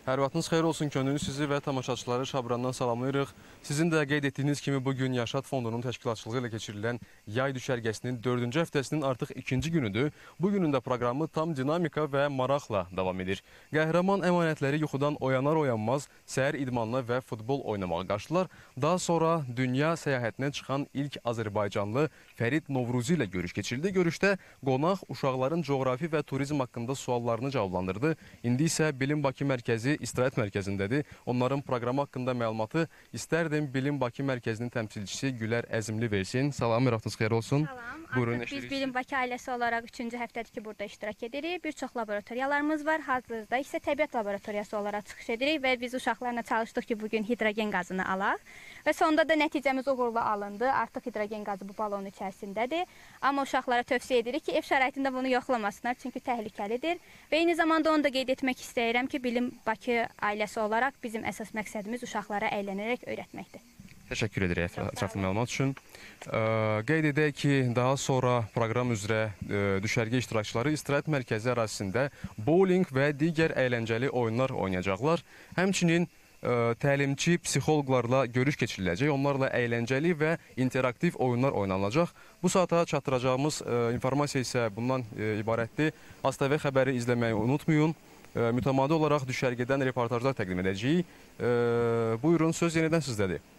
Hər vaxtınız xeyir olsun, könlünüz sizi və tamaşaçıları Şabrandan salamlayırıq. Sizin də qeyd etdiyiniz kimi bugün Yaşad Fondunun təşkilatçılığı ilə keçirilən yay düşərgəsinin 4-cü həftəsinin artıq ikinci günüdür. Bugünün də proqramı tam dinamika və maraqla davam edir. Qəhrəman əmanətləri yuxudan oyanar-oyanmaz səhər idmanına və futbol oynamağa qaçdılar. Daha sonra dünya səyahətinə çıxan ilk Azərbaycanlı Fərid Novruzi ilə görüş keçirildi. Görüşdə qonaq uşaqların coğrafi və turizm haqqında suallarını cavablandırdı. İndi isə Bilim Bakı Mərkəzi İstirahət Mərkəzindədir. Onların proqramı haqqında məlumatı istərdim Bilim Bakı Mərkəzinin təmsilçisi Gülər Əzimli versin. Salam, vaxtınız xeyir olsun. Salam. Artıq biz Bilim Bakı ailəsi olaraq 3-cü həftədir ki, burada iştirak edirik. Bir çox laboratoriyalarımız var. Hazırda isə təbiət laboratoriyası olaraq çıxış edirik və biz uşaqlarla çalışdıq ki, bugün hidrogen qazını alaq. Və sonda da nəticəmiz uğurlu alındı. Artıq hidrogen qazı bu balonun içərisindədir. Amma uşaqlara tövsiyə edirik ki, ev şəraitində bunu yoxlamasınlar, çünki təhlükəlidir. Və eyni zamanda onu da qeyd etmək istəyirəm ki, Bilim Bakı ailəsi olaraq bizim əsas məqsədimiz uşaqlara əylənərək öyrətməkdir. Təşəkkür edirik ətraflı məlumat üçün. Qeyd edək ki, daha sonra proqram üzrə düşərgə iştirakçıları İstirahət Mərkəzi ərazisində bowling və digər əyləncəli oyunlar oynayacaqlar. Həmçinin təlimçi psixoloqlarla görüş keçiriləcək. Onlarla əyləncəli və interaktiv oyunlar oynanılacaq. Bu saata çatdıracağımız informasiya isə bundan ibarətdir. ASTV xəbəri izləməyi unutmayın. Mütəmadi olaraq düşərgədən reportajlar təqdim edəcəyik. Buyurun, söz yenidən sizdədir.